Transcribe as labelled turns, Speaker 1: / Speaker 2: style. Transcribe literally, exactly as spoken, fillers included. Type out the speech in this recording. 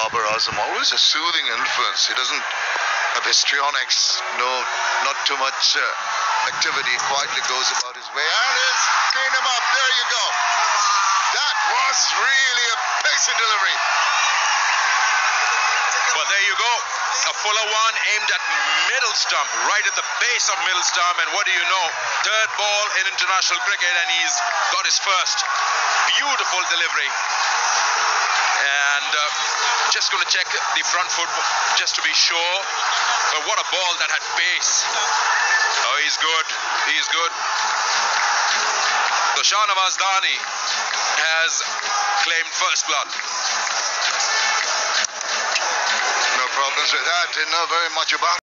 Speaker 1: Babar Azam, always a soothing influence. He doesn't have histrionics, no, not too much uh, activity. Quietly goes about his way and is clean him up. There you go. That was really a pacey delivery.
Speaker 2: Well, there you go. A fuller one aimed at middle stump, right at the base of middle stump. And what do you know? Third ball in international cricket, and he's got his first. Beautiful delivery. And uh, just going to check the front foot just to be sure. But what a ball that had pace. Oh, he's good. He's good. So Shah Nawaz Dahani has claimed first blood.
Speaker 1: No problems with that. Didn't know very much about